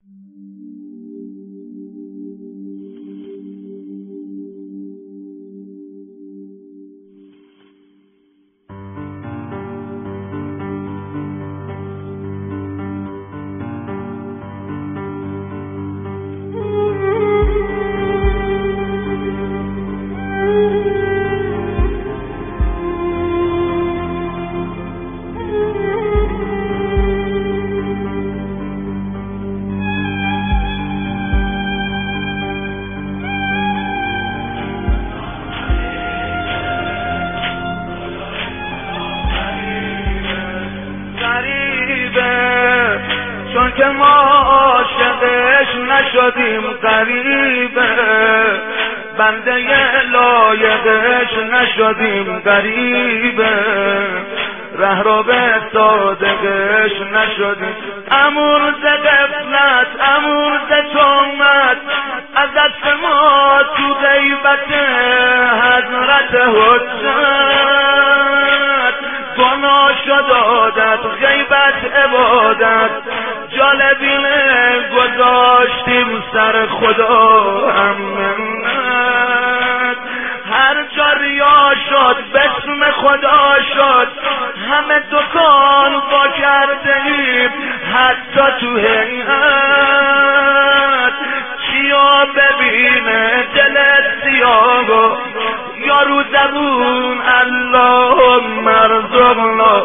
که ما عاشقش نشدیم غریبه، بنده لایقش نشدیم غریبه، ره رو به صادقش نشدیم. امون ز غفلت، امون ز تهمت، از دست ما تو غیبت حضرت حجت. گناه شد عادت، غیبت عبادت، جالبینه گذاشتیم سر خدا هم منت. هر جا ریا شد بسم خدا شد، همه دکان با کرده ایم حتی تو هیئت. چیا ببینه دلت سیاه یا رو زبون اللهم ارزقنا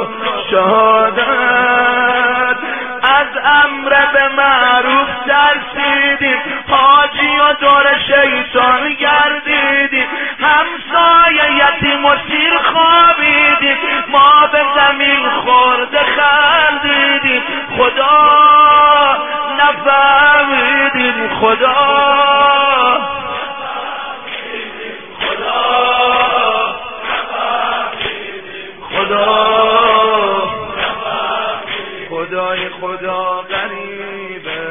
شهادت. از امر به معروف ترسیدیم، حاجی و دور شیطان گردیدیم، همسایه یتیم و سیر خوابیدیم، ما به زمین خورده خندیدیم، خدا نفهمیدیم، خدا خدای خدا غریبه،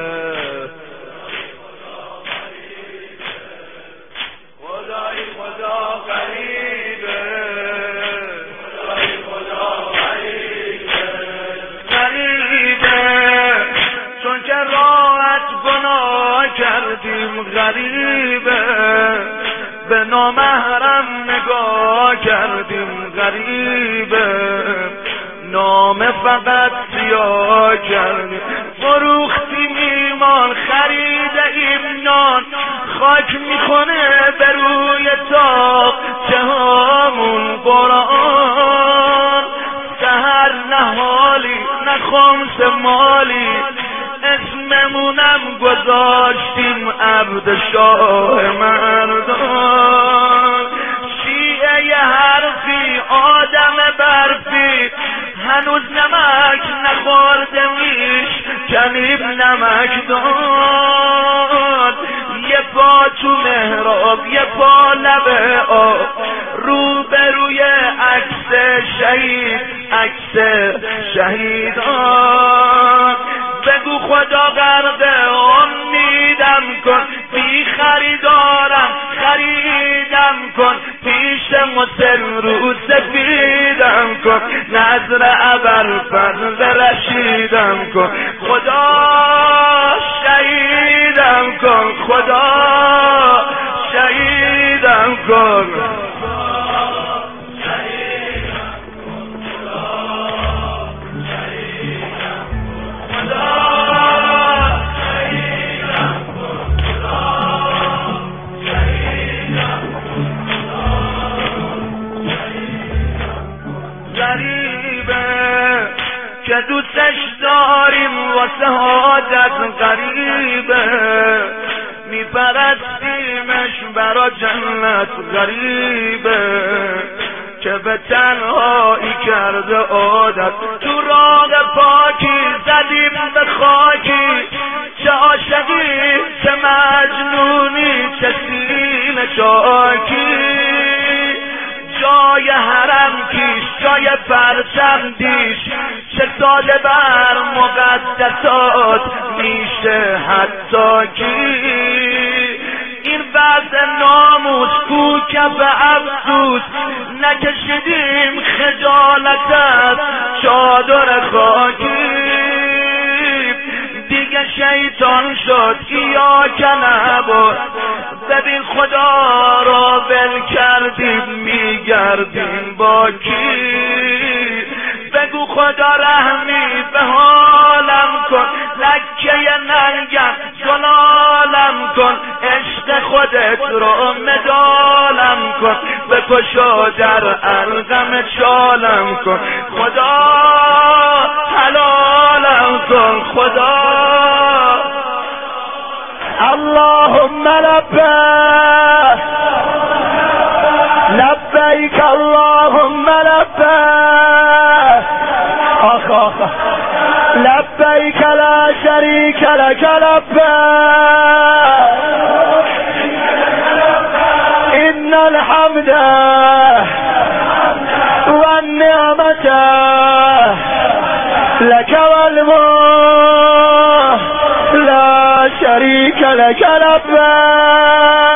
خدای خدا غریبه، خدای خدا غریبه، غریبه چون که راحت گناه کردیم، غریبه به نامحرم نگاه کردیم، غریبه نام فقط سیاه کردیم، فروختیم ایمان خریدیم نان، خاک میکنه به روی تاق جهامون قرآن. سهر نهالی نه خمس مالی، اسممونم گذاشتیم عبد شاه مردان. شیعه حرفی آدم برفی، هنوز نمک نخورده میش کنیب نمک داد. یه پا تو محراب یه پا لب آب، رو به روی عکس شهید، عکس شهیدان. بگو خدا غرق امیدم کن، بی خریدارم خریدم کن، پیش مسل رو سفیدم کن، نظر ابرفضل رشیدم کن، خدا شهیدم کن، خدا شهیدم کن. که دوستش داریم واسه حاجت، غریبه میپرستیمش برا جنت، غریبه که به تنهایی کرده عادت. تو راه پاکی زدیم به خاکی، چه عاشقی چه مجنونی چه سینه چاکی. جای حرم کیش جای پرچم دیش، چه ساده بر مقدسات میشه حتی کی. این وضع ناموس کو کف افسوس، نکشیدیم خجالت از چادر خاکی. دیگه شیطان شد یا که نبود. ببین خدا را ول کردیم میگردیم با کی؟ بگو خدا رحمی به حالم کن، لکه ننگم زلالم کن، عشق خودت رو مدالم کن، بکشا در ارغم چالم کن، خدا حلالم کن خدا. اللهم لبیک لبیک اللهم لبیک آخ لبیک لا شریک لک لبیک ان الحمد والنعمة لك والملك لا شريك لك لبیک